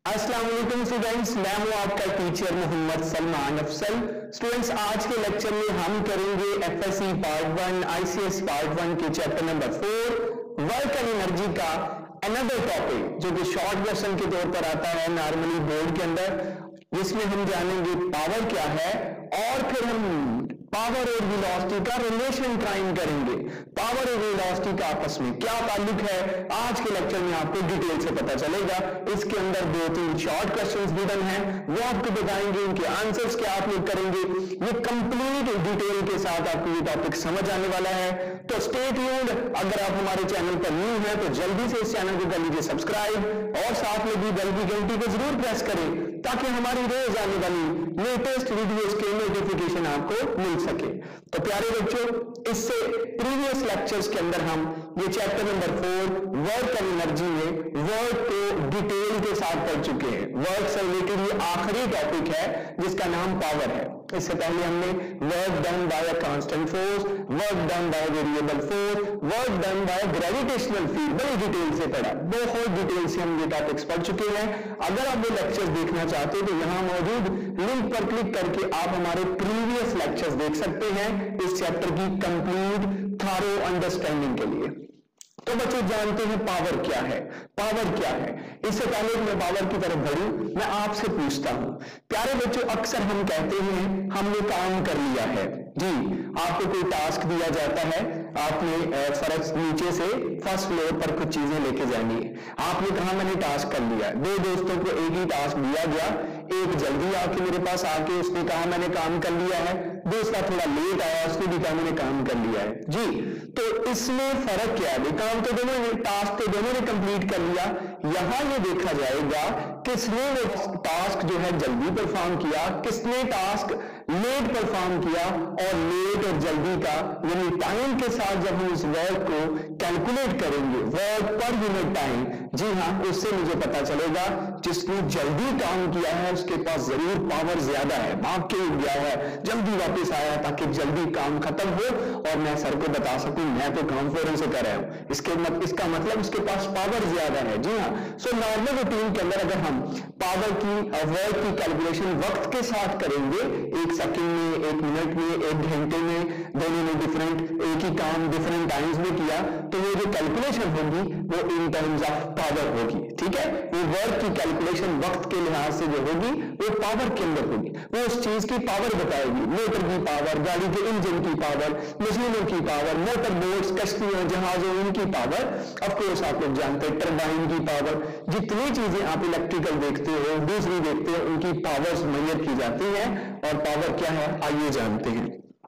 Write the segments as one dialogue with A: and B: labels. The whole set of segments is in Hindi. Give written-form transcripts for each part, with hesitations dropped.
A: अस्सलाम वालेकुम स्टूडेंट्स, मैं हूं आपका टीचर मोहम्मद सलमान अफसल। स्टूडेंट्स, आज के लेक्चर में हम करेंगे एफएससी पार्ट 1 आईसीएस पार्ट 1 के chapter number 4 work and energy का अनदर टॉपिक, जो कि शॉर्ट क्वेश्चन के तौर पर आता है नॉर्मली बोर्ड के अंदर, जिसमें हम जानेंगे पावर क्या है और फिर हम पावर और वेलोसिटी का रिलेशन ट्राइन करेंगे। पावर और वेलोसिटी का आपस में क्या ताल्लुक है, आज के लेक्चर में आपको डिटेल से पता चलेगा। इसके अंदर 2-3 शॉर्ट क्वेश्चंस गिवन हैं, वो आपको बताएंगे, उनके आंसर्स क्या आप लोग करेंगे। ये कंप्लीट डिटेल के साथ आपको ये टॉपिक समझ आने वाला है, तो स्टे ट्यून्ड। अगर आप हमारे चैनल पर न्यू हैं तो जल्दी से इस चैनल को कर लीजिए सब्सक्राइब और साथ में भी बेल की घंटी को जरूर प्रेस करें, ताकि हमारी रोज आने वाली लेटेस्ट वीडियोस के नोटिफिकेशन आपको मिल सके। तो प्यारे बच्चों, इससे प्रीवियस लेक्चर्स के अंदर हम ये chapter number 4 work and energy में वर्क को डिटेल के साथ पढ़ चुके हैं। वर्क से रिलेटेड ये आखिरी टॉपिक है जिसका नाम पावर है। इससे पहले हमने work done by a constant force, work done by variable force, work done by gravitational field बड़ी डिटेल से पढ़ा, बहुत डिटेल से हम ये टॉपिक्स पढ़ चुके हैं। अगर आप वो लेक्चर्स देखना चाहते हो तो यहां मौजूद लिंक पर क्लिक करके आप हमारे प्रीवियस लेक्चर्स देख सकते हैं इस चैप्टर की कंप्लीट थॉरो अंडरस्टैंडिंग के लिए। तो बच्चों, जानते हैं पावर क्या है। पावर क्या है, इससे पहले मैं पावर की तरफ बढ़ूं, मैं आपसे पूछता हूं प्यारे बच्चों, अक्सर हम कहते हैं हमने काम कर लिया है। जी, आपको कोई टास्क दिया जाता है, आपने फर्श नीचे से फर्स्ट फ्लोर पर कुछ चीजें लेके जानी है, आपने कहा मैंने टास्क कर लिया। दो दोस्तों को एक ही टास्क दिया गया, एक जल्दी आके मेरे पास आके उसने कहा मैंने काम कर लिया है, दूसरा थोड़ा लेट आया, उसने भी कहा मैंने काम कर लिया है। जी, तो इसमें फर्क क्या है? काम तो दोनों ने, टास्क तो दोनों ने कंप्लीट कर लिया। यहां ये देखा जाएगा किसने वो टास्क जो है जल्दी परफॉर्म किया, किसने टास्क लेट परफॉर्म किया। और लेट और जल्दी का यानी टाइम के साथ जब हम इस वर्क को कैलकुलेट करेंगे, वर्क पर यूनिट टाइम, जी हाँ, उससे मुझे पता चलेगा जिसने जल्दी काम किया है उसके पास जरूर पावर ज्यादा है, भाग के उठ गया है, जल्दी वापस आया ताकि जल्दी काम खत्म हो और मैं सर को बता सकूं मैं तो काम फौरन से कर रहा हूं। इसका मतलब उसके पास पावर ज्यादा है। जी हाँ, सो नॉर्मल रूटीन के अंदर अगर हम पावर की वर्क की कैलकुलेशन वक्त के साथ करेंगे, 1 सेकंड में, 1 मिनट में, 1 घंटे में, दोनों ने डिफरेंट एक ही काम डिफरेंट टाइम्स में किया, तो वो जो कैलकुलेशन होगी वो इन टर्म्स ऑफ पावर होगी। ठीक है, वो वर्क की कैलकुलेशन वक्त के लिहाज से जो होगी वो पावर के अंदर होगी, वो उस चीज की पावर बताएगी। मोटर की पावर, गाड़ी के इंजन की पावर, मशीनों की पावर, मोटर बोट्स, कश्तियों, जहाजों, इनकी पावर, ऑफ कोर्स आप लोग जानते हैं टरबाइन की पावर, जितनी चीजें आप इलेक्ट्रिकल देखते हो, दूसरी देखते हो, उनकी पावर्स मेजर की जाती है। और पावर क्या है आइए जानते हैं।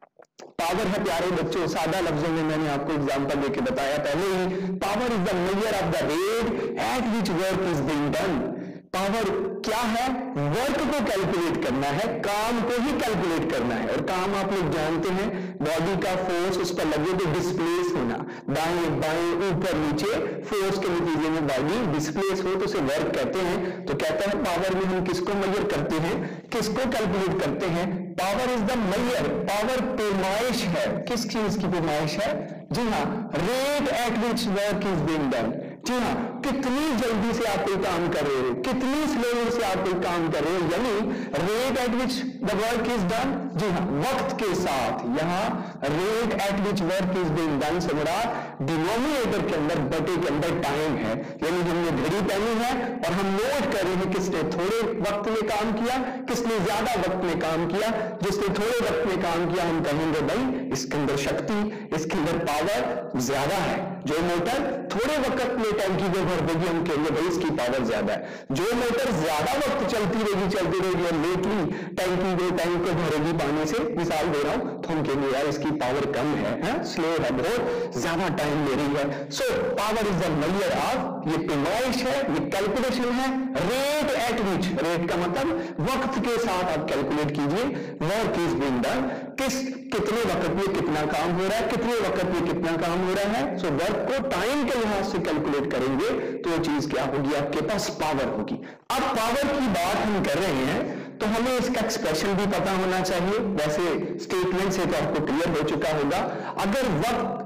A: पावर है प्यारे बच्चों, सादा लफ्जों में मैंने आपको एग्जांपल देके बताया पहले ही, power is the measure of the rate at which work is being done. Power क्या है? वर्क को कैलकुलेट करना है, काम को ही कैलकुलेट करना है। और काम आप लोग जानते हैं, बॉडी का फोर्स उस पर लगे तो डिस्प्लेस होना, दाएं बाएं ऊपर नीचे फोर्स के नतीजे में बॉडी डिस्प्लेस हो तो उसे वर्क कहते हैं। तो कहता है पावर में हम किसको मेजर करते हैं, किसको कैलकुलेट करते हैं? Power is the measure, power पैमाइश है। किस चीज की पैमाइश है? जी हाँ, rate at which work is being done. जी हाँ, कितनी जल्दी से आप कोई काम कर रहे हो, कितनी स्लोली से आप कोई काम कर रहे हो, यानी rate at which the work is done. जी हाँ, वक्त के साथ यहाँ rate at which work is being done से बड़ा डिनोमिनेटर के अंदर, बटे के अंदर टाइम है, यानी हमने घड़ी पहनी है और हम नोट कर रहे हैं किसने थोड़े वक्त में काम किया, किसने ज्यादा वक्त में काम किया। जिसने थोड़े वक्त में काम किया हम कहेंगे भाई इसके अंदर शक्ति, इसके अंदर पावर ज्यादा है। जो मोटर थोड़े वक्त में टैंकी को भर देगी हम कहेंगे भाई इसकी पावर ज्यादा है। जो मोटर ज्यादा वक्त चलती रहेगी और लेटली टैंक को भरेगी पानी से, मिसाल दे रहा हूं, तो हम कहेंगे यार इसकी पावर कम है, स्लो है, बहुत ज्यादा टाइम ले रही है। So power is the measure of, ये पैमाइश है, ये कैलकुलेशन है, रेट एट विच, रेट का मतलब वक्त के साथ आप कैलकुलेट कीजिए वर्क इज बीइंग डन, कितने वक्त में कितना काम हो रहा है, कितने वक्त में कितना काम हो रहा है। सो वर्क को टाइम के लिहाज से कैलकुलेट करेंगे तो वो चीज क्या होगी, आपके पास पावर होगी। अब पावर की बात हम कर रहे हैं तो हमें इसका एक्सप्रेशन भी पता होना चाहिए। वैसे स्टेटमेंट से तो आपको क्लियर हो चुका होगा, अगर वक्त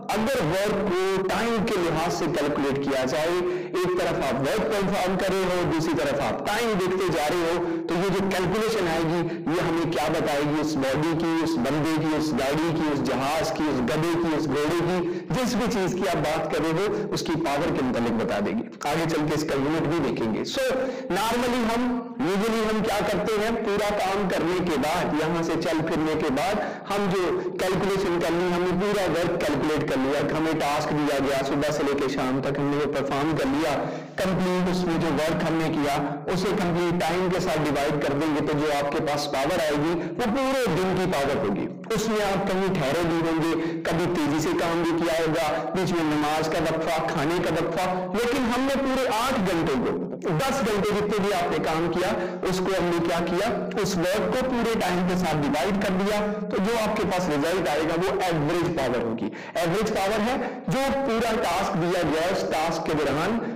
A: अगर वर्क को टाइम के लिहाज से कैलकुलेट किया जाए, एक तरफ आप वर्क परफॉर्म कर रहे हो, दूसरी तरफ आप टाइम देखते जा रहे हो, तो ये जो कैलकुलेशन आएगी ये हमें क्या बताएगी, उस बॉडी की, उस बंदे की, उस गाड़ी की, उस जहाज की, उस गधे की, उस घोड़े की, जिस भी चीज की आप बात कर रहे हो उसकी पावर के मुताबिक बता देगी। आगे चल के इसका यूनिट भी देखेंगे। सो नॉर्मली यूजुअली हम क्या करते हैं, पूरा काम करने के बाद, यहां से चल फिरने के बाद हम जो कैलकुलेशन करनी, हमने पूरा वर्क कैलकुलेट कर लिया, हमें टास्क दिया गया, सुबह से लेकर शाम तक हमने वो परफॉर्म कर लिया कंप्लीट, उसमें जो वर्क हमने किया उसे कंप्लीट टाइम के साथ डिवाइड कर देंगे तो जो आपके पास पावर आएगी वो पूरे दिन की पावर होगी। उसमें आप कहीं ठहरे भी होंगे, कभी तेजी से काम भी किया होगा, बीच में नमाज का वक्फा, खाने का वक्फा, लेकिन हमने पूरे 8 घंटे को, 10 घंटे जितने भी आपने काम किया उसको हमने क्या किया, उस वर्क को पूरे टाइम के साथ डिवाइड कर दिया, तो जो आपके पास रिजल्ट आएगा वो एवरेज पावर होगी। एवरेज पावर है जो पूरा टास्क दिया गया, उस टास्क के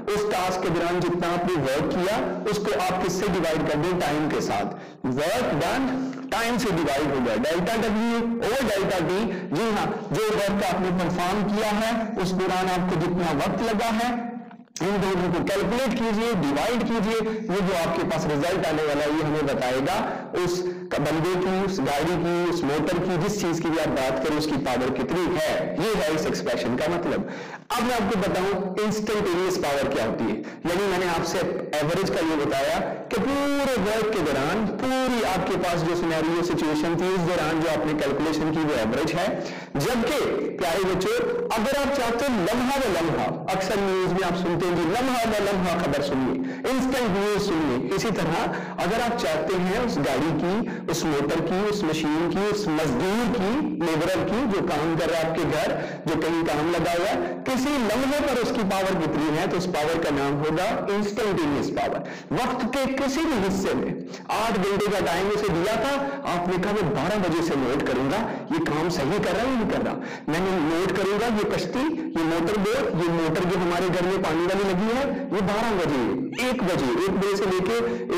A: दौरान जितना आपने वर्क किया उसको आप किससे डिवाइड कर दें, टाइम के साथ। वर्क डन टाइम से डिवाइड होगा, delta W over delta T. जी हाँ, जो वर्क आपने परफॉर्म किया है उस दौरान आपको जितना वक्त लगा है, इन दोनों को कैलकुलेट कीजिए, डिवाइड कीजिए, ये जो आपके पास रिजल्ट आने वाला है ये हमें बताएगा उस बंदे की, उस गाड़ी की, उस मोटर की, जिस चीज की भी आप बात करें उसकी पावर कितनी है। ये है इस एक्सप्रेशन का मतलब। अब मैं आपको बताऊं इंस्टेंटेनियस पावर क्या होती है। यानी मैंने आपसे एवरेज का ये बताया कि पूरे वर्क के दौरान, पूरी आपके पास जो सिनेरियो सिचुएशन थी उस दौरान जो आपने कैलकुलेशन की वो एवरेज है। जबकि प्यारे बच्चों, अगर आप चाहते हो लम्हा व लम्हा, अक्सर न्यूज में आप सुनते हैं जी लम्हा व लम्हा खबर सुनिए, इंस्टेंट न्यूज सुनिए। इसी तरह अगर आप चाहते हैं उस गाड़ी की, उस मोटर की, उस मशीन की, उस मजदूर की, लेबरर की जो काम कर रहा है आपके घर, जो कहीं काम लगा हुआ है, किसी लम्हे पर उसकी पावर कितनी है, तो उस पावर का नाम होगा इंस्टेंटेनियस पावर। वक्त के किसी भी हिस्से में 8 घंटे का टाइम उसे दिया था, आपने कहा मैं 12 बजे से नोट करूंगा ये काम सही कर रहा है नहीं कर रहा, मैंने नोट करूंगा ये कश्ती, ये मोटर बोट, ये मोटर जो हमारे घर में पानी वाली लगी है ये 12 बजे 1 बजे से लेके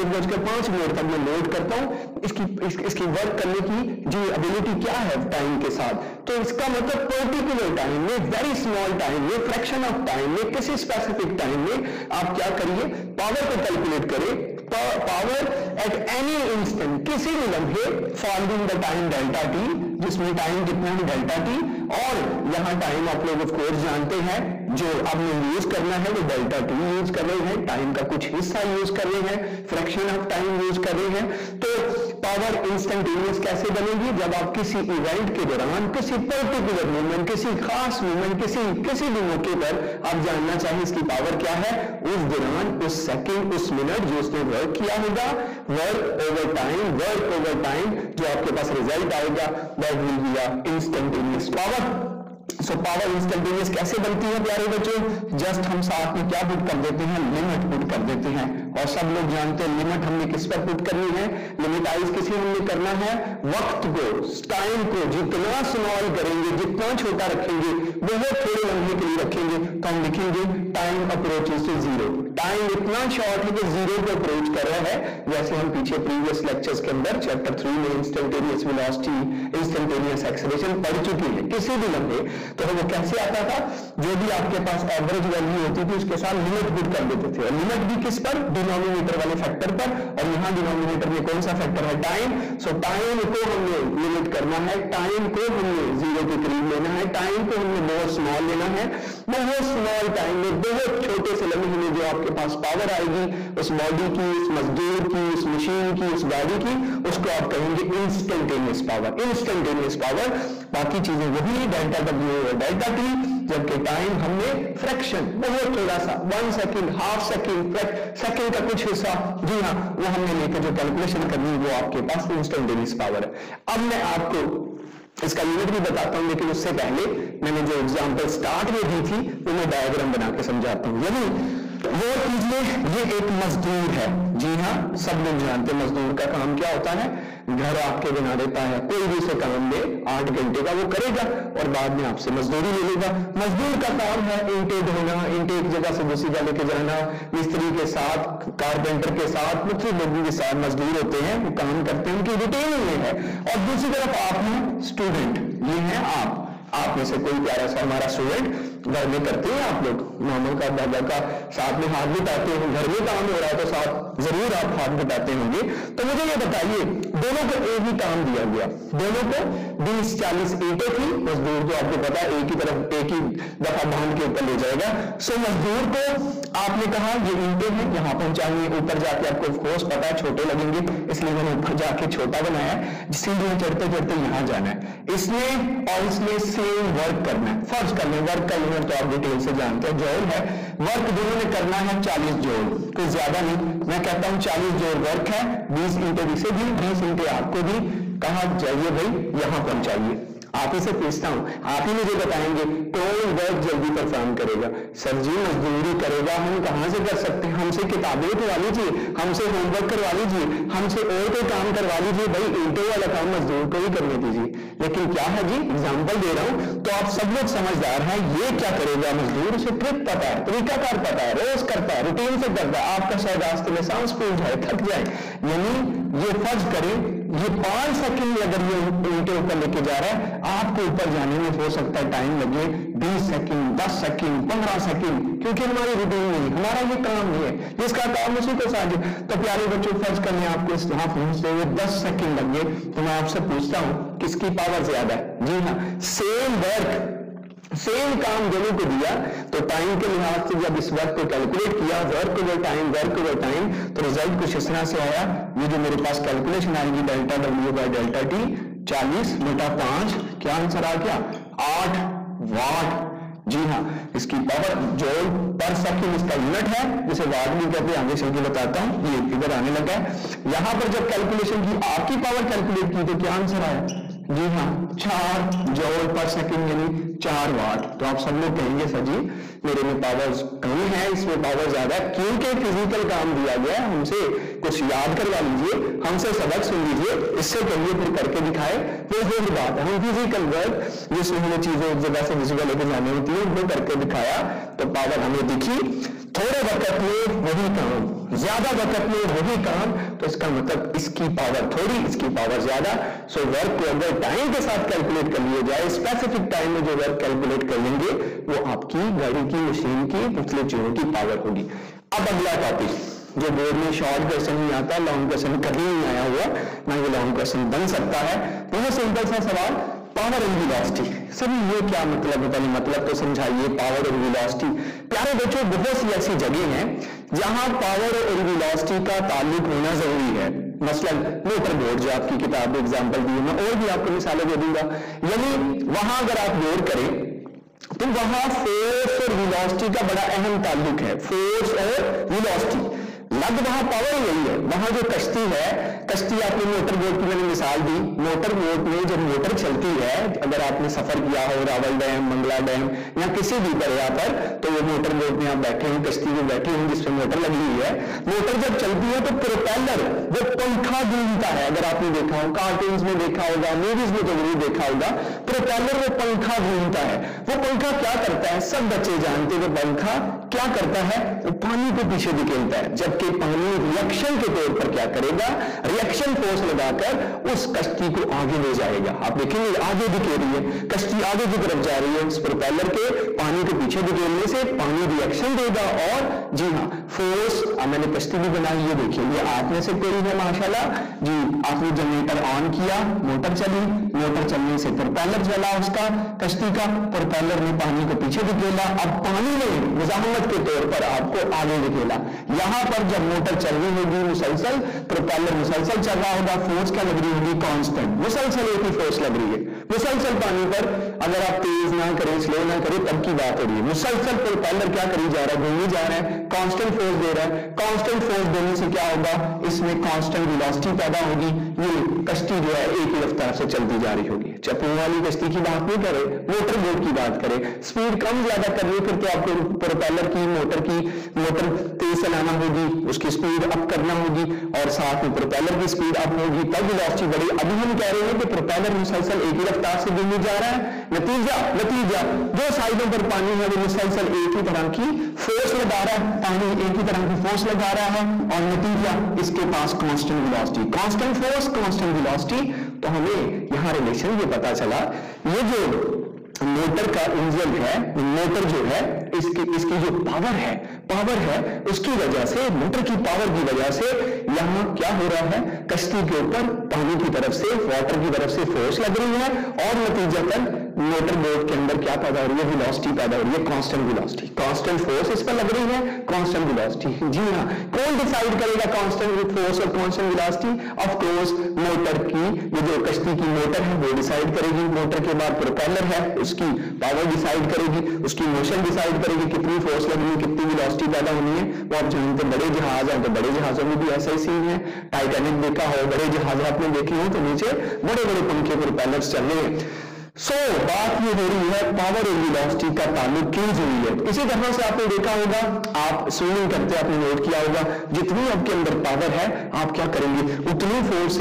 A: 1:05 तक मैं नोट करता हूं। इसकी वर्क करने की जो एबिलिटी क्या है टाइम के साथ, तो इसका मतलब पर्टिकुलर टाइम में, वेरी स्मॉल टाइम में, फ्रैक्शन ऑफ टाइम में, किसी स्पेसिफिक टाइम में आप क्या करिए, पावर को कैलकुलेट करें। पावर एट एनी इंस्टेंट, किसी भी लम्हे, following the time delta T, जिसमें टाइम कितना है डेल्टा टी, और यहां टाइम आप लोग ऑफ कोर्स जानते हैं जो आपने यूज करना है वो डेल्टा टी यूज कर रहे हैं, टाइम का कुछ हिस्सा यूज कर रहे हैं, फ्रैक्शन ऑफ टाइम यूज कर रहे हैं। तो पावर इंस्टेंटेनियस कैसे बनेगी, जब आप किसी इवेंट के दौरान, किसी पर्टिकुलर मूवमेंट, किसी खास मूवमेंट, किसी भी मौके पर आप जानना चाहें इसकी पावर क्या है, उस दौरान, उस सेकंड, उस मिनट जो उसने वर्क किया होगा, वर्क ओवर टाइम जो आपके पास रिजल्ट आएगा that will be a instantaneous power. So power instantaneous कैसे बनती है प्यारे बच्चों, जस्ट हम साथ में क्या पुट कर देते हैं, लिमिट पुट कर देते हैं। और सब लोग जानते हैं लिमिट हमने किस पर पुट करनी है, लिमिटाइज किसी हमने करना है, वक्त को, टाइम को जितना स्मॉल करेंगे, जितना छोटा रखेंगे, बहुत थोड़े लम्हे के लिए रखेंगे, तो हम लिखेंगे time approaches to zero. Time इतना शॉर्ट है कि जीरो को अप्रोच कर रहा है, जैसे हम पीछे प्रीवियस लेक्चर्स के अंदर चैप्टर 3 में इंस्टेंटेनियस वेलोसिटी, इंस्टेंटेनियस एक्सेलरेशन पढ़ चुके हैं। किसी भी लम्हे तो वो कैसे आता था, जो भी आपके पास एवरेज वैल्यू होती थी उसके साथ लिमिट पुट कर देते थे, और लिमिट भी किस पर, डिनोमिनेटर वाले फैक्टर पर, और यहाँ डिनोमिनेटर में कौन सा फैक्टर है, टाइम। सो टाइम को हमने लिमिट करना है, टाइम को हमने जीरो के करीब लेना है, टाइम को हमने बहुत स्मॉल लेना है, बहुत स्मॉल टाइम में, बहुत छोटे से लम्हे में जो आपके पास पावर आएगी उस बॉडी की, उस मजदूर की, उस मशीन की, उस गाड़ी की, उसको आप कहेंगे इंस्टेंटेनियस पावर। इंस्टेंटेनियस पावर, बाकी चीजें वही डेल्टा डब्ल्यू और डेल्टा टी, जबकि टाइम हमने फ्रैक्शन, बहुत थोड़ा सा, 1 सेकंड, हाफ सेकंड, सेकंड का कुछ हिस्सा, जी हाँ, वो हमने लेकर जो कैलकुलेशन करनी वो आपके पास इंस्टेंटेनियस पावर है। अब मैं आपको इसका यूनिट भी बताता हूं, लेकिन उससे पहले मैंने जो एग्जांपल स्टार्ट में दी थी वो मैं डायग्राम बना के समझाता हूं। यानी वो कीजिए, ये एक मजदूर है, जी हाँ, सब लोग जानते हैं मजदूर का काम क्या होता है, घर आपके बना देता है, कोई भी उसे काम दे 8 घंटे का वो करेगा और बाद में आपसे मजदूरी ले लेगा। मजदूर का काम है ईंटें ढोना, ईंटें एक जगह से दूसरी जगह लेके जाना, मिस्त्री के साथ, कारपेंटर के साथ, मुख्तलिफ लोगों के साथ मजदूर होते हैं, वो काम करते हैं, उनकी डिटेल में है। और दूसरी तरफ आप हैं स्टूडेंट, ये है आप आप में से कोई प्यारा सा हमारा स्टूडेंट घर में करते हैं, आप लोग मामा का दादा का साथ में हाथ बिटाते हैं, घर में काम हो रहा है तो साथ जरूर आप हाथ बिटाते होंगे। तो मुझे ये बताइए, दोनों को एक ही काम दिया गया, दोनों को 20-40 ईंटें थी, मजदूर तो आपको पता है एक ही तरफ एक ही दफा बांध के ऊपर ले जाएगा। सो मजदूर को आपने कहा ये ईंटें हैं, यहाँ पहुंचानी है, ऊपर जाके आपको ऑफकोर्स पता है छोटे लगेंगे, इसलिए मैंने ऊपर जाके छोटा बनाया है, सीढ़ियां चढ़ते चढ़ते यहाँ जाना है, इसमें और इसमें सेम वर्क करना है। फर्ज करना है, वर्क का यूनिट तो आप डिटेल से जानते हैं, जोड़ है, वर्क दोनों ने करना है 40 जोड़, कोई ज्यादा नहीं, मैं कहता हूं 40 जोड़ वर्क है, 20 ईंटें इसे दी, 20 ईंटें आपको दी, कहा जाइए भाई यहां पहुंचाइए। आप ही से पूछता हूं, आप ही मुझे बताएंगे कौन वर्क जल्दी परफॉर्म करेगा? सर जी मजदूरी करेगा, हम कहां से कर सकते हैं, हमसे किताबें उठवा लीजिए, हमसे होमवर्क करवा लीजिए, हमसे और कोई काम करवा लीजिए, भाई ईंटों वाला काम मजदूर को ही करने दीजिए। लेकिन क्या है जी, एग्जाम्पल दे रहा हूं तो आप सब लोग समझदार हैं, ये क्या करेगा मजदूर, उसे ट्रिक पता है, तरीकाकार पता है, रोज करता है, रूटीन से करता है, आपका शायद रास्ते में सांस फूल जाए, थक जाए, यानी ये फर्ज करें ये 5 सेकंड अगर ये ईंटे ऊपर लेके जा रहा है, आपको ऊपर जाने में हो सकता है टाइम लगे 20 सेकंड, 10 सेकंड, 15 सेकंड, क्योंकि हमारी रूटीन नहीं, हमारा ये काम नहीं है, जिसका काम उसी को साझे। तो प्यारे बच्चों फर्ज करने आपको यहाँ पहुंचते हुए 10 सेकंड लग गए, तो मैं आपसे पूछता हूं किसकी पावर ज्यादा है? जी हाँ, सेम वर्क सेम काम दोनों को दिया, तो टाइम के लिहाज से जब इस वर्क को कैलकुलेट किया, वर्क ओवर टाइम, तो रिजल्ट कुछ इस तरह से आया। ये जो मेरे पास कैलकुलेशन आएगी delta W by delta T, 40 बटा 5, क्या आंसर आ गया? 8 वाट। जी हाँ, इसकी पावर जूल पर सेकंड इसका यूनिट है, जिसे वाट भी कहते हैं, आगे चल के बताता हूं, ये फिगर आने लगा है। यहां पर जब कैलकुलेशन की, आपकी पावर कैलकुलेट की, तो क्या आंसर आया? जी हाँ, 4 जूल पर सेकंड यानी 4 वाट। तो आप सब लोग कहेंगे सर जी मेरे में पावर कम है, इसमें पावर ज्यादा, क्योंकि फिजिकल काम दिया गया है, हमसे कुछ याद करवा लीजिए, हमसे सबक सुन लीजिए, इससे कहिए फिर करके दिखाए, वो ही बात है। हम फिजिकल वर्क जिसमें हमें चीजें एक जगह से दूसरी जगह लेके जानी होती है, वो करके दिखाया, तो पावर हमें दिखी। थोड़े वक्त में वही काम, ज्यादा वक्त में वही काम, तो इसका मतलब इसकी पावर थोड़ी, इसकी पावर ज्यादा। सो वर्क को अगर टाइम के साथ कैलकुलेट कर लिया जाए, स्पेसिफिक टाइम में जो वर्क कैलकुलेट कर लेंगे, वो आपकी गाड़ी की, मशीन की, मुख्तलिफ चीजों की पावर होगी। अब अगला टॉपिक जो बोर्ड में शॉर्ट क्वेश्चन नहीं आता, लॉन्ग क्वेश्चन कभी नहीं आया हुआ, ना ये लॉन्ग क्वेश्चन बन सकता है, बहुत सिंपल सा सवाल, पावर और वेलोसिटी। सभी ये क्या मतलब है, पहले मतलब तो समझाइए, पावर और वेलोसिटी। प्यारे बच्चों, बहुत सी ऐसी जगह हैं जहां पावर और वेलोसिटी का ताल्लुक होना जरूरी है। मसलन मोटर बोर्ड, जो आपकी किताब में एग्जाम्पल दी है, मैं और भी आपको मिसालें दे दूंगा, यानी वहां अगर आप गौर करें तो वहां फोर्स और वेलोसिटी का बड़ा अहम ताल्लुक है। फोर्स और वेलोसिटी लग वहां पावर यही है। वहां जो कश्ती है, कश्ती आपने मोटर बोट की मैंने मिसाल दी, मोटर बोट में जब मोटर चलती है, अगर आपने सफर किया हो रावल डैम, मंगला डैम या किसी भी दरिया पर, तो वो मोटर बोट में आप बैठे हैं, कश्ती में बैठे हैं जिसमें मोटर लगी हुई है, मोटर जब चलती है तो प्रोपेलर वो पंखा घूमता है। अगर आपने देखा हो, कार्टून्स में देखा होगा, मूवीज में तो जरूर देखा होगा, प्रोपेलर वो पंखा घूमता है। वो पंखा क्या करता है, सब बच्चे जानते हैं, वो पंखा क्या करता है, वो पानी को पीछे धकेलता है, जबकि पानी रिएक्शन के तौर पर क्या करेगा, रिएक्शन फोर्स लगाकर उस कश्ती को आगे ले जाएगा। आप देखेंगे आगे धकेल रही है कश्ती, आगे की तरफ जा रही है, उस प्रोपेलर के पानी के पीछे धकेलने से पानी रिएक्शन देगा, और जी हाँ फोर्स। मैंने कश्ती भी बनाई, ये देखिए, ये आप में से कोई है माशाल्लाह जी, आपने जनरेटर ऑन किया, मोटर चली, मोटर चलने से प्रोपेलर चला उसका, कश्ती का, प्रोपेलर ने पानी को पीछे धकेला, अब पानी ने मुजाहमत के तौर पर आपको आगे धकेला। यहां पर जब मोटर चल रही होगी मुसलसल, प्रोपेलर मुसलसल चल रहा होगा, फोर्स क्या लग रही होगी, कांस्टेंट, मुसलसल एक ही फोर्स लग रही है, मुसलसल पानी पर। अगर आप तेज ना करें, स्लो ना करें, तब की बात हो रही है, मुसलसल प्रोपेलर क्या करी जा रहा है, घूमी जा रहा है, कांस्टेंट फोर्स दे रहा है। कांस्टेंट फोर्स देने से क्या होगा, इसमें कांस्टेंट वेलोसिटी पैदा होगी, ये कश्ती जो है एक ही रफ्तार से चलती जा रही होगी। चप्पू वाली कश्ती की बात नहीं करें, मोटर बोट की बात करें, स्पीड कम ज्यादा करनी, फिर तो आपको प्रोपेलर की, मोटर तेज चलाना होगी, उसकी स्पीड अप करना होगी, और साथ में प्रोपेलर की स्पीड अप होगी, तब वेलोसिटी बढ़ी। अभी हम कह रहे हैं कि प्रोपेलर मुसलसल एक ही रफ्तार से घूमी जा रहा है, नतीजा जो साइडों पर पानी है वो मुसलसल एक ही तरह की फोर्स लगा रहा है, पानी एक ही तरह की फोर्स लगा रहा है, और नतीजा इसके पास constant velocity, constant force, constant velocity. तो हमें यहां रिलेशन ये पता चला, ये जो मोटर का इंजन है, मोटर जो है इसकी जो पावर है उसकी वजह से, मोटर की पावर की वजह से यहां क्या हो रहा है, कश्ती के ऊपर पानी की तरफ से, वाटर की तरफ से फोर्स लग रही है और नतीजतन मोटर बोट के अंदर क्या पैदा हो रही है, वेलोसिटी पैदा हो रही है, कांस्टेंट वेलोसिटी, कांस्टेंट फोर्स इस पर लग रही है, कांस्टेंट वेलोसिटी। जी हाँ, कौन डिसाइड करेगा कांस्टेंट फोर्स और constant velocity? Of course motor की, ये जो कश्ती की मोटर है वो डिसाइड करेगी, मोटर के बाद प्रोपेलर है उसकी पावर डिसाइड करेगी, उसकी मोशन डिसाइड करेगी, कितनी फोर्स लगनी है, कितनी वेलोसिटी पैदा होनी है। वो आप जानते, बड़े जहाज है तो बड़े जहाजों में भी ऐसा ही सीन है, टाइटैनिक देखा हो, बड़े जहाज आपने देखे हो तो नीचे बड़े बड़े पंखे प्रोपेलर्स चल रहे हैं। बात ये हो रही है पावर और वेलोसिटी का ताल्लुक क्यों जुड़ी है। इसी तरह से आपने देखा होगा, आप स्विमिंग करते आपने नोट किया होगा, जितनी आपके अंदर पावर है आप क्या करेंगे, उतनी फोर्स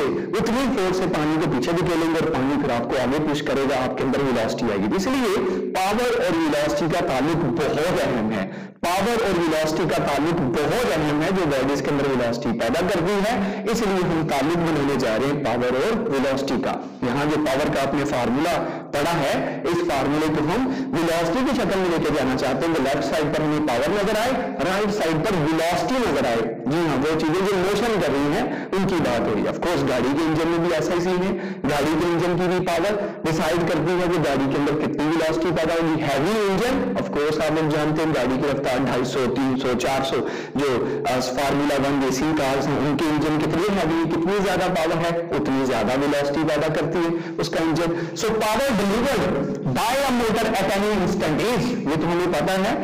A: से पानी को पीछे धकेलेंगे और पानी फिर आपको आगे पुश करेगा, आपके अंदर वेलोसिटी आएगी। इसलिए पावर और वेलोसिटी का ताल्लुक बहुत अहम है, पावर और वेलोसिटी का ताल्लुक बहुत अहम है, जो बॉडीज के अंदर वेलोसिटी पैदा करती है। इसलिए हम ताल्लुक बनाने जा रहे हैं पावर और वेलोसिटी का। यहां जो पावर का आपने फार्मूला पढ़ा है, इस फार्मूले को हम वेलोसिटी की शक्ल में लेके जाना चाहते हैं। लेफ्ट साइड पर हमें पावर नजर आए, राइट साइड पर वेलोसिटी नजर आए। जी हाँ, वो चीजें जो मोशन कर रही हैं उनकी बात हो रही है। ऑफकोर्स गाड़ी के इंजन में भी ऐसा ही सीन है, गाड़ी के इंजन की भी पावर डिसाइड करती है कि गाड़ी के अंदर कितनी वेलोसिटी पैदा होगी। हैवी इंजन, ऑफकोर्स आप लोग जानते हैं गाड़ी की रफ्तार 250, 300, 400, जो फार्मूला 1 रेसिंग कार्स हैं उनके इंजन कितनी हैवी, कितनी ज्यादा पावर है, उतनी ज्यादा वेलोसिटी पैदा करती है उसका engine. So power delivered by a motor at any instant is, ये तो हमें पता है,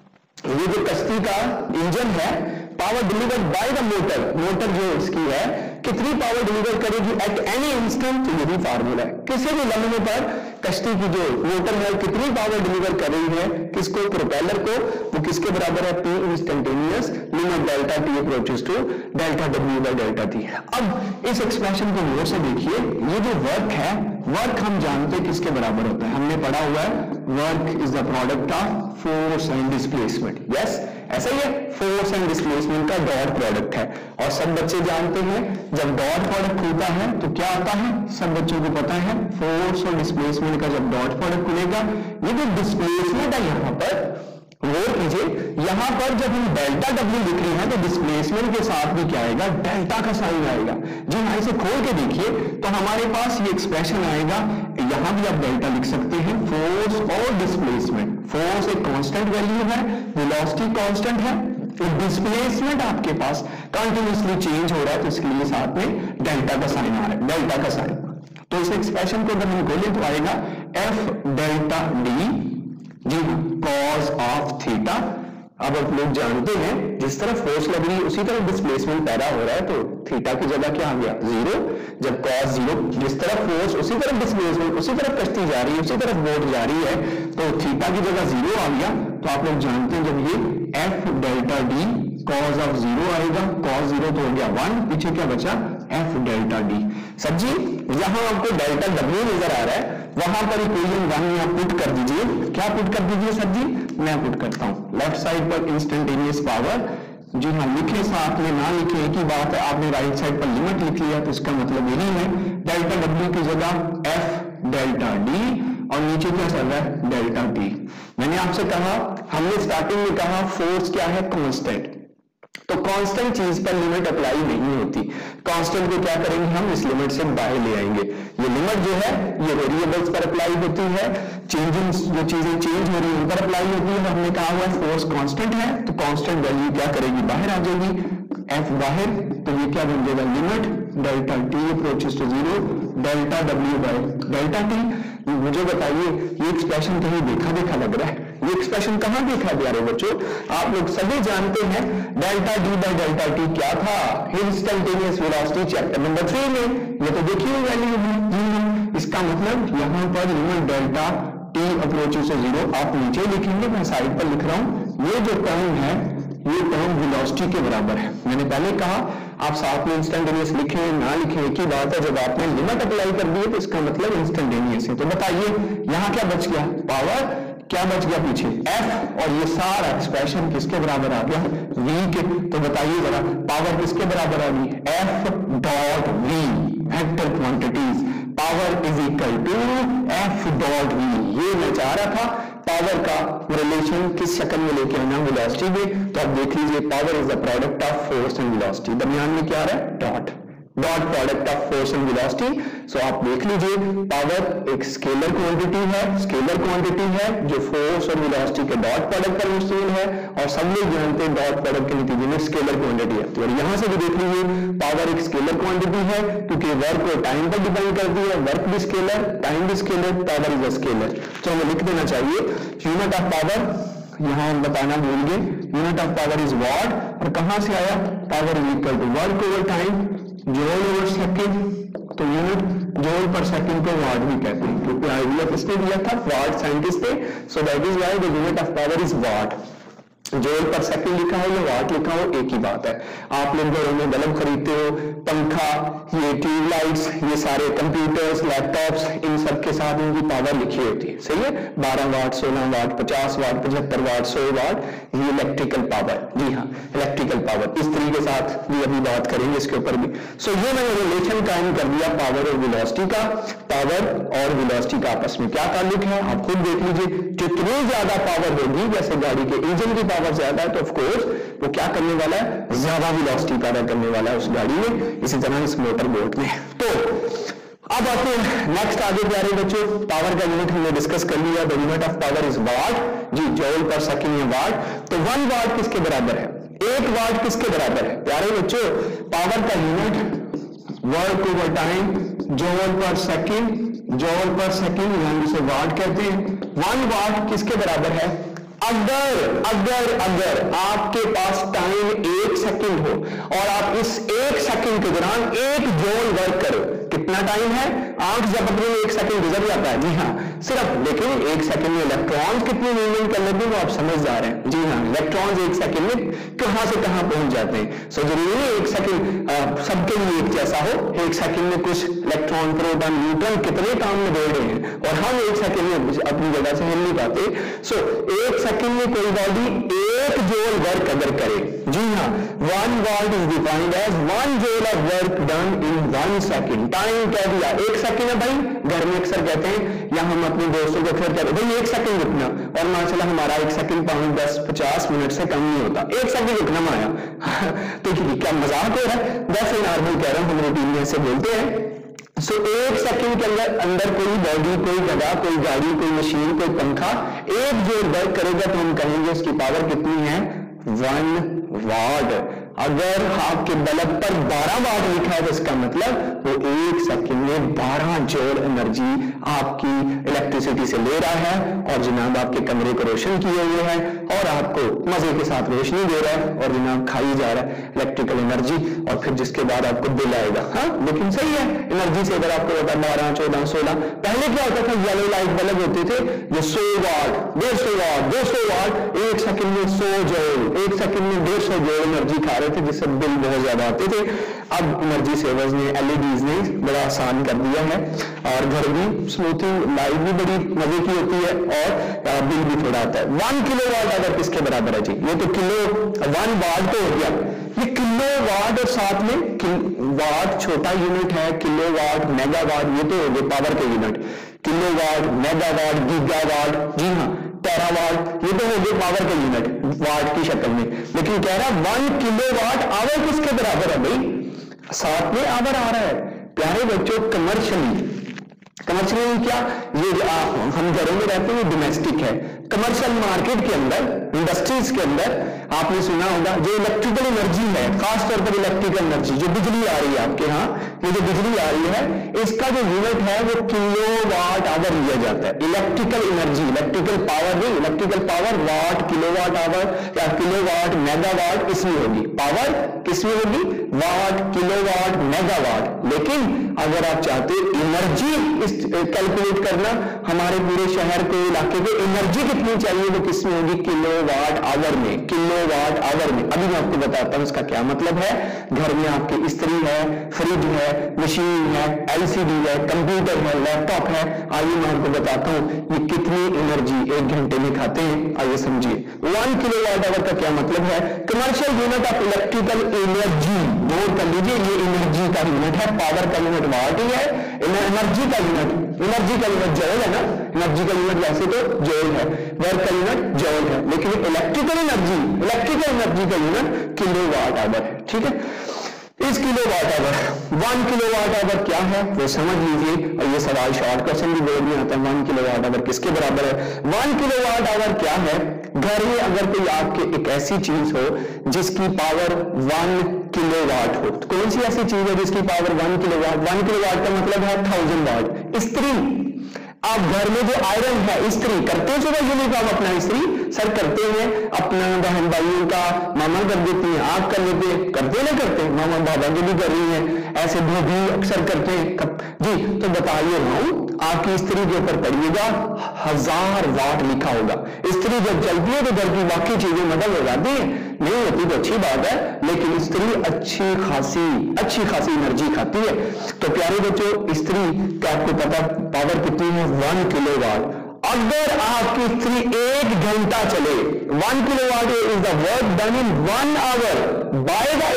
A: ये जो कश्ती का इंजन है, power delivered by the motor जो इसकी है कितनी पावर डिलीवर करेगी एट एनी इंस्टेंट, तो यही फार्मूला है। किसी भी लम्हे पर कश्ती की जो मोटर है कितनी पावर डिलीवर कर रही है, किसको, प्रोपेलर को, वो किसके बराबर है, P instantaneous limit delta T approaches to delta W by delta T। अब इस एक्सप्रेशन को गौर से देखिए, ये जो वर्क है, वर्क हम जानते हैं किसके बराबर होता है, हमने पढ़ा हुआ है work is the product of force and displacement. Yes, ऐसा ही है, फोर्स एंड डिस्प्लेसमेंट का डॉट प्रोडक्ट है। और सब बच्चे जानते हैं जब डॉट प्रोडक्ट खुलता है तो क्या आता है, सब बच्चों को पता है, फोर्स और डिस्प्लेसमेंट का जब डॉट प्रोडक्ट खुलेगा, ये जो डिस्प्लेसमेंट है यहां पर वो कीजिए, यहां पर जब हम डेल्टा W लिख रहे हैं तो डिस्प्लेसमेंट के साथ भी क्या आएगा, डेल्टा का साइन आएगा। जी हाँ, इसे खोल के देखिए तो हमारे पास ये एक्सप्रेशन आएगा, यहां भी आप डेल्टा लिख सकते हैं, फोर्स और डिस्प्लेसमेंट। फोर्स एक कांस्टेंट वैल्यू है, वेलोसिटी कांस्टेंट है, तो डिस्प्लेसमेंट आपके पास कंटिन्यूअसली चेंज हो रहा है, तो इसके लिए साथ में डेल्टा का साइन आ रहा है, डेल्टा का साइन। तो इस एक्सप्रेशन को अगर हम खोलें तो आएगा F डेल्टा D, जी कॉज ऑफ थीटा। अब आप लोग जानते हैं जिस तरह फोर्स लग रही है उसी तरह डिस्प्लेसमेंट पैदा हो रहा है, तो थीटा की जगह क्या आ गया, 0। जब कॉस 0, जिस तरह फोर्स उसी तरह डिस्प्लेसमेंट, उसी तरफ कश्ती जा रही है, उसी तरफ बोट जा रही है, तो थीटा की जगह 0 आ गया। तो आप लोग जानते हैं जब ये F delta D cos of 0 आएगा, कॉस 0 तो हो गया 1, पीछे क्या बचा, F delta D। Sir ji यहां आपको डेल्टा W नजर आ रहा है, वहां पर इक्वेशन 1 यहां पुट कर दीजिए। क्या पुट कर दीजिए सर जी, मैं पुट करता हूं लेफ्ट साइड पर इंस्टेंटेनियस पावर। जी हाँ, लिखे साथ में ना लिखे एक ही बात है, आपने राइट साइड पर लिमिट लिख लिया तो इसका मतलब यही है, डेल्टा W की जगह F डेल्टा D और नीचे क्या चल रहा है, डेल्टा T। मैंने आपसे कहा, हमने स्टार्टिंग में कहा फोर्स क्या है, कांस्टेंट, तो कांस्टेंट चीज पर लिमिट अप्लाई नहीं होती। कांस्टेंट को क्या करेंगे हम, इस लिमिट से बाहर ले आएंगे। ये लिमिट जो है ये वेरिएबल्स पर अप्लाई होती है, चेंजिंग जो चीजें चेंज हो रही है उन पर अप्लाई होती है। हमने कहा हुआ है फोर्स कांस्टेंट है तो कांस्टेंट वैल्यू क्या करेगी, बाहर आ जाएगी, F बाहर, तो ये क्या बन जाएगा, limit delta T approaches to 0 delta W by delta T। मुझे बताइए ये एक्सप्रेशन कहीं देखा लग रहा है, ये एक्सप्रेशन कहां देखा प्यारे बच्चों, आप लोग सभी जानते हैं delta D by delta T क्या था, इंस्टेंटेनियस वेलोसिटी चैप्टर नंबर 3 में, ये तो देखिए वैल्यू है। इसका मतलब यहां पर limit delta T approaches to 0 आप नीचे लिखेंगे, मैं साइड पर लिख रहा हूं, ये जो टर्म है ये टर्म वेलोसिटी के बराबर है। मैंने पहले कहा आप साथ में इंस्टेंटेनियस लिखें ना लिखें एक ही बात है, जब आपने लिमिट अप्लाई कर दी है तो इसका मतलब इंस्टेंटेनियस है। तो बताइए यहां क्या बच गया, पावर क्या बच गया पीछे, F, और ये सारा एक्सप्रेशन किसके बराबर आ गया, V के। तो बताइए जरा पावर किसके बराबर आ गई, F dot V, vector quantities. Power is equal to F dot V. ये मैं चाह रहा था पावर का रिलेशन किस शक्ल में लेके आना वेलोसिटी में। तो आप देख लीजिए power is the product of force and velocity. दरमियान में क्या आ रहा है, dot product of force and velocity. So आप देख लीजिए पावर एक स्केलर क्वांटिटी है जो फोर्स और वेलोसिटी के डॉट प्रोडक्ट पर मुश्तमिल है, और सब लोग जानते हैं डॉट प्रोडक्ट के नतीजे में स्केलर क्वांटिटी है। तो यहां से भी देख लीजिए पावर एक स्केलर क्वांटिटी है, क्योंकि वर्क और टाइम पर डिपेंड करती है। वर्क भी स्केलर, टाइम भी scalar, power is a scalar. तो हमें लिख देना चाहिए यूनिट ऑफ पावर, यहां हम बताना भूल गए, unit of power is watt. और कहां से आया, power is equal to work over time joule over second. तो यूनिट जूल पर सेकंड को वाट भी कहते हैं, क्योंकि आइडिया किसने दिया था, वाट साइंटिस्ट ने। So that is why the unit of power is watt. Joule पर सेकंड लिखा हो या वाट लिखा हो, एक ही बात है। आप लोग घरों में बल्ब खरीदते हो, पंखा, ये ट्यूबलाइट्स, ये सारे कंप्यूटर्स, लैपटॉप्स, इन सब के साथ इनकी पावर लिखी होती है, सही है। 12 वाट, 16 वाट, 50 वाट, 75 वाट, 100 वाट, ये इलेक्ट्रिकल पावर। जी हाँ, इलेक्ट्रिकल पावर। इस तरीके के साथ भी अभी बात करेंगे इसके ऊपर भी। सो ये मैंने रिलेशन कायम कर दिया पावर और वेलोसिटी का। पावर और वेलोसिटी का आपस में क्या ताल्लुक है, आप खुद देख लीजिए। जितनी ज्यादा पावर होगी, जैसे गाड़ी के इंजन की पावर ज्यादा है, तो ऑफ कोर्स वो क्या करने वाला है, ज्यादा वेलोसिटी पैदा करने वाला है उस गाड़ी में। इसी तरह इस मोटर बोट में। तो अब आते हैं नेक्स्ट आगे प्यारे बच्चों, पावर का यूनिट हमने डिस्कस कर लिया। The unit of power is watt. जी, जूल पर सेकंड या वाट। तो 1 वाट किसके बराबर है, 1 वाट किसके बराबर है प्यारे बच्चों, पावर का unit work over time joule पर सेकंड यानी जिसे वाट कहते हैं। 1 वाट किसके बराबर है, अगर आपके पास टाइम 1 सेकंड हो और आप इस 1 सेकंड के दौरान 1 जूल वर्क करो, कितना टाइम है, आंख झपकने में 1 सेकंड गुजर जाता है। जी हाँ, सिर्फ लेकिन 1 सेकंड में इलेक्ट्रॉन्स कितनी मूवमेंट कर लेते हैं वो आप समझ जा रहे हैं। जी हाँ, इलेक्ट्रॉन्स 1 सेकंड में कहां से कहां पहुंच जाते हैं। सो जरूरी है 1 सेकंड सबके लिए एक जैसा हो। 1 सेकंड में कुछ इलेक्ट्रॉन, प्रोटॉन, न्यूट्रॉन कितने काम में दौड़ रहे हैं, और हम 1 सेकंड में अपनी जगह से हिल नहीं पाते। सो 1 सेकंड में कोई बॉडी 1 जूल वर्क अगर करे, जी हाँ, 1 watt is defined as 1 joule of work done in 1 second. Time क्या दिया, 1 सेकंड है भाई। घर में अक्सर कहते हैं, या हम अपने दोस्तों को अक्सर कहते हैं भाई 1 सेकंड रुकना, और माशाल्लाह हमारा 1 सेकंड 5, 10, 50 मिनट से कम नहीं होता। 1 सेकंड रुकना माया तो क्या मजाक हो रहा है, वैसे नॉर्मल कह रहा हूं, हम रूटीन में ऐसे बोलते हैं। सो 1 सेकंड के अंदर कोई बॉडी, कोई जगह, कोई गाड़ी, कोई मशीन, कोई पंखा 1 जूल वर्क करेगा तो हम कहेंगे उसकी पावर कितनी है, 1 वाट। अगर आपके बल्ब पर 12 वाट लिखा है तो इसका मतलब वो 1 सेकंड में 12 जूल एनर्जी आपकी इलेक्ट्रिसिटी से ले रहा है, और जनाब आपके कमरे को रोशन किए हुए है, और आपको मजे के साथ रोशनी दे रहा है, और जनाब खाई जा रहा है इलेक्ट्रिकल एनर्जी, और फिर जिसके बाद आपको बिल आएगा। हाँ, लेकिन सही है, एनर्जी से अगर आपको होता 12, 14, 16, पहले क्या होता था, येलो लाइट बल्ब होते थे जो 100 वाट, 150 वाट, 200 वाट, 1 सेकंड में 100 जूल, 1 सेकंड में 150 जूल एनर्जी खा रहे थे, जिससे बिल बहुत ज्यादा आते थे। अब एनर्जी सेवर्स ने, एलईडीज ने बड़ा आसान कर दिया है, और घर भी स्मूथिंग, लाइट भी बड़ी मजे की होती है, और बिल भी थोड़ा आता है। 1 किलो वाट अगर किसके बराबर है जी, ये तो किलो, 1 वाट तो हो गया, ये किलो वाट, और साथ में वाट छोटा यूनिट है, किलो वाट, मेगा वाट, ये तो हो गए पावर के unit. Kilo watt, mega watt, giga watt, जी हाँ, टेरावाट, ये तो हो गए पावर के यूनिट वाट की शक्ल में। लेकिन कह रहा 1 किलो वाट आवर किसके बराबर है भाई, साथ में आवर आ रहा है प्यारे बच्चों। कमर्शियली क्या, ये हम घरों में रहते हैं, डोमेस्टिक है। कमर्शियल मार्केट के अंदर, इंडस्ट्रीज के अंदर आपने सुना होगा जो इलेक्ट्रिकल एनर्जी है, खासतौर पर इलेक्ट्रिकल एनर्जी जो बिजली आ रही है आपके यहाँ, ये जो बिजली आ रही है इसका जो यूनिट है वो किलो वाट आवर लिया जाता है। इलेक्ट्रिकल एनर्जी, इलेक्ट्रिकल पावर नहीं, electrical power watt, kilo watt hour या किलो वाट, मेगा वाट इसमें होगी। पावर किसमें होगी, वाट, किलो वाट, मेगा वाट। लेकिन अगर आप चाहते एनर्जी कैलकुलेट करना, हमारे पूरे शहर को, इलाके को एनर्जी कितनी चाहिए, वो किसमें होगी, किलो वाट आवर में, किलो वाट आवर में। अभी मैं आपको बताता हूं इसका क्या मतलब है। घर में आपके इस्त्री है, फ्रिज है, मशीन है, एलसीडी है, कंप्यूटर है, लैपटॉप है, आइए मैं आपको बताता हूं ये कितनी एनर्जी 1 घंटे में खाते हैं, आइए समझिए। 1 किलो वाट आवर का क्या मतलब है, commercial unit of electrical energy, note कर लीजिए, ये एनर्जी का यूनिट है, पावर का यूनिट वाट ही है, एनर्जी का यूनिट जॉल है ना, एनर्जी का यूनिट वैसे तो जॉल है, वर्क का यूनिट जॉल है, लेकिन इलेक्ट्रिकल एनर्जी का यूनिट किलोवाट आवर है। ठीक है, इस किलोवाट आवर 1 किलोवाट आवर क्या है वो समझ लीजिए, और ये सवाल शॉर्ट क्वेश्चन भी बोर्ड में आता है, 1 किलोवाट आवर किसके बराबर है। 1 किलोवाट आवर क्या है, घर में अगर कोई आपके एक ऐसी चीज हो जिसकी पावर 1 किलोवाट हो, तो कौन सी ऐसी चीज है जिसकी पावर 1 किलोवाट, 1 किलोवाट का मतलब है 1000 वाट। इस्त्री, आप घर में जो आयरन है, इस्त्री करते हैं सुबह यूनिफॉर्म अपना इस्त्री सर करते हैं, अपना बहन भाइयों का मामा कर देती हैं, आप कर लेते हैं, करते ना करते हैं, मामा बाबा की भी कर रही हैं, ऐसे भी अक्सर करते हैं जी। तो बताइए रहा हूं, आपकी इस्त्री के ऊपर पढ़िएगा 1000 वाट लिखा होगा। इस्त्री जब चलती है तो घर की बाकी चीजें मदद हो जाती है, नहीं होती तो अच्छी बात है, लेकिन इस्त्री अच्छी खासी एनर्जी खाती है। तो प्यारे बच्चों, इस्त्री का आपको पता पावर कितनी है, 1 किलोवाट। अगर आपकी इस्त्री 1 घंटा चले, 1 kilowatt is the work done in 1 hour by the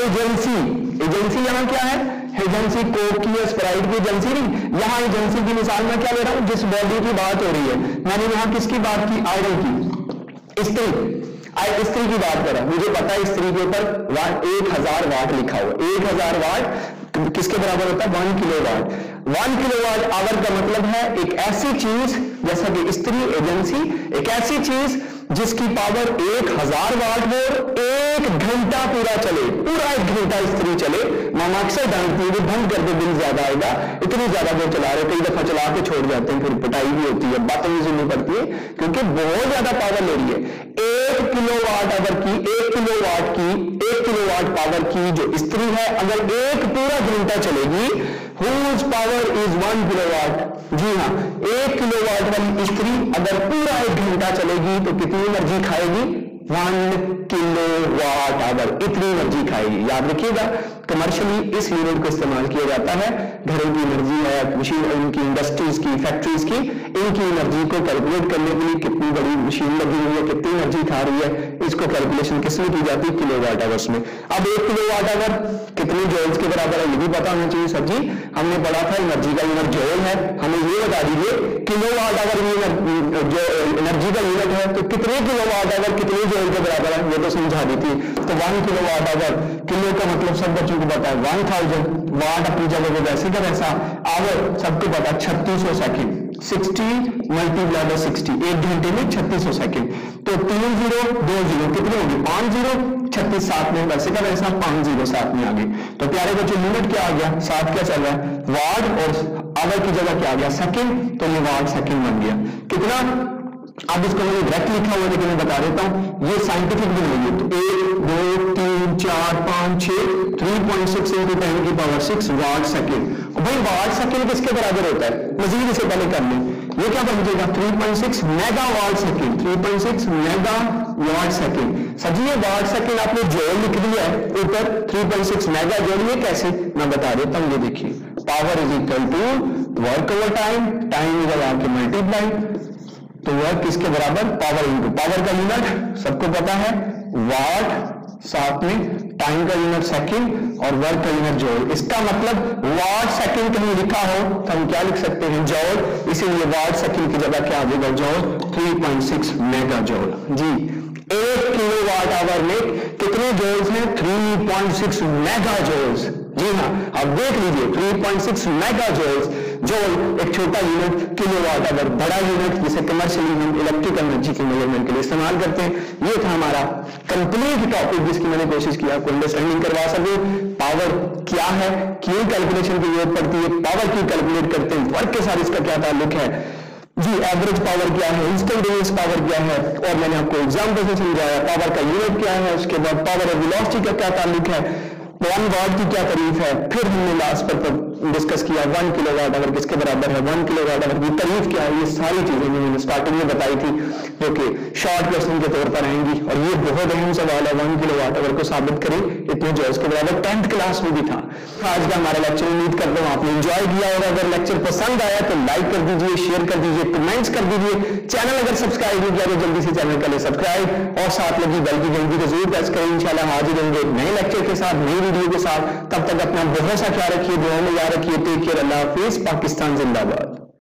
A: agency यहां क्या है, एजेंसी कोक की या स्प्राइट की एजेंसी नहीं, यहां एजेंसी की मिसाल मैं क्या ले रहा हूं, जिस बॉडी की बात हो रही है, मैंने यहां किसकी बात की, आयरन की, इस्त्री की बात करा, मुझे पता है इस्त्री के ऊपर 1000 वाट लिखा हुआ, 1000 वाट किसके बराबर होता है, 1 किलोवाट। 1 किलोवाट आवर का मतलब है एक ऐसी चीज, जैसा कि इस्त्री एजेंसी, एक ऐसी चीज जिसकी पावर 1000 वाट हो, 1 घंटा पूरा चले, पूरा 1 घंटा इस्त्री चले। मामा अक्सर डांटती है, बंद कर दो बिल ज्यादा आएगा, इतनी ज्यादा देर चला रहे, कई दफा चला के छोड़ जाते हैं, फिर पिटाई भी होती है, बातें भी सुननी पड़ती है, क्योंकि बहुत ज्यादा पावर ले रही है। 1 किलोवाट आवर की 1 किलोवाट पावर की जो इस्त्री है, अगर 1 पूरा घंटा चलेगी, whose power is 1 किलोवाट। जी हाँ, 1 किलोवाट वाली इस्त्री अगर पूरा 1 घंटा चलेगी तो कितनी एनर्जी खाएगी, 1 किलोवाट आवर, इतनी एनर्जी खाएगी। याद रखिएगा, कमर्शियली इस यूनिट को इस्तेमाल किया जाता है, घरों की एनर्जी है, मशीन, इनकी इंडस्ट्रीज की, फैक्ट्रीज की, इनकी एनर्जी को कैलकुलेट करने के लिए कितनी बड़ी मशीन लगी हुई है, कितनी एनर्जी खा रही है, इसको कैलकुलेशन किसमें की जाती है, किलोवाट आवर्स में। अब 1 किलोवाट आवर कितने जॉल्स के बराबर है, ये भी पता होना चाहिए सर जी, हमने पढ़ा था एनर्जी का यूनिट जॉल है, हमें ये बता दीजिए किलोवाट आवर जो एनर्जी का यूनिट है, तो कितने किलोवाट आवर कितने जॉल के बराबर है, ये तो समझा दी थी। तो 1 किलोवाट आवर, किलो का मतलब सब बच्चों को पता है, 1000 वाट अपनी जगह पे वैसे का वैसा, आवर सबको पता 3600 सेकंड, 60 मल्टीप्लाई बाय 60, 1 घंटे में 3600 सेकंड, तो 3 0 2 0 कितने होंगे, 5 0, 36 7 में वैसे का वैसा 5 0 7 में आ गए। तो प्यारे बच्चों, यूनिट क्या आ गया, 7 क्या चल रहा है, वाट, और आवर की जगह क्या आ गया, सेकंड, तो ये वाट सेकंड बन गया। कितना, अब इसको मैंने डायरेक्ट लिखा हुआ, लेकिन मैं बता देता हूं, ये साइंटिफिक भी नहीं है, तो 1 2 3 4 5 6 3.6 into 10 की पावर 6 वाट सेकंड। भाई वाट सेकंड किसके बराबर होता है, मजीद इसे पहले कर लें, ये क्या बन जाएगा, 3.6 megawatt second, 3.6 megawatt second. Sir ये वाट सेकंड आपने जॉल लिख दिया है ऊपर, 3.6 मेगा जॉल, ये कैसे, मैं बता देता हूं, ये देखिए, power is equal to work over time, time is आपके मल्टीप्लाई, तो वर्क किसके बराबर, पावर इनटू पावर का यूनिट सबको पता है वाट, साथ में टाइम का यूनिट सेकंड और वर्क का यूनिट जॉल। इसका मतलब वाट सेकंड कहीं लिखा हो तो हम क्या लिख सकते हैं, जॉल, इसीलिए वाट सेकंड की जगह क्या आ जाएगा, जॉल, 3.6 मेगा जॉल। जी, 1 किलोवाट आवर में कितने जॉल्स हैं, 3.6 मेगा जॉल्स। जी हाँ, अब देख लीजिए 3.6 मेगा जॉल्स, जॉल एक छोटा यूनिट, किलोवाट आवर बड़ा यूनिट, जिसे कमर्शियली हम इलेक्ट्रिकल एनर्जी के मेजरमेंट के लिए इस्तेमाल करते हैं। ये था हमारा कंप्लीट टॉपिक, जिसकी मैंने कोशिश किया आपको अंडरस्टैंडिंग करवा सकूं, पावर क्या है, क्यों कैलकुलेशन की जरूरत पड़ती है, पावर क्यों कैलकुलेट करते हैं, वर्क के साथ इसका क्या ताल्लुक है, जी एवरेज पावर क्या है, इंस्टेंटेनियस पावर क्या है, और मैंने आपको एग्जांपल से समझाया पावर का यूनिट क्या है, उसके बाद पावर और वेलोसिटी का क्या ताल्लुक है, 1 वाट की क्या तारीफ है, फिर हमने लास्ट पर डिस्कस किया 1 किलोवाट आवर किसके बराबर है, 1 किलोवाट आवर की तारीफ क्या है, ये सारी चीजें मैंने स्टार्टिंग में बताई थी, जो कि शॉर्ट क्वेश्चन के तौर पर आएंगी, और ये बहुत अहम सवाल है, 1 किलोवाट आवर को साबित करें इतने जॉल्स के बराबर, 10th क्लास में भी था। आज का हमारा लेक्चर उम्मीद करता हूँ आपने एंजॉय किया होगा। अगर लेक्चर पसंद आया तो लाइक कर दीजिए, शेयर कर दीजिए, कमेंट्स कर दीजिए, चैनल अगर सब्सक्राइब नहीं किया तो जल्दी से चैनल कर ले सब्सक्राइब, और साथ लगी बेल की घंटी को जरूर प्रेस करें। इंशाल्लाह हाजिर होंगे नए लेक्चर के साथ, नई वीडियो के साथ। तब तक अपना बहुत सा ख्याल रखिए, दुआ में याद ख्याल रखिए, टेक केयर, अल्लाह हाफिज, पाकिस्तान जिंदाबाद।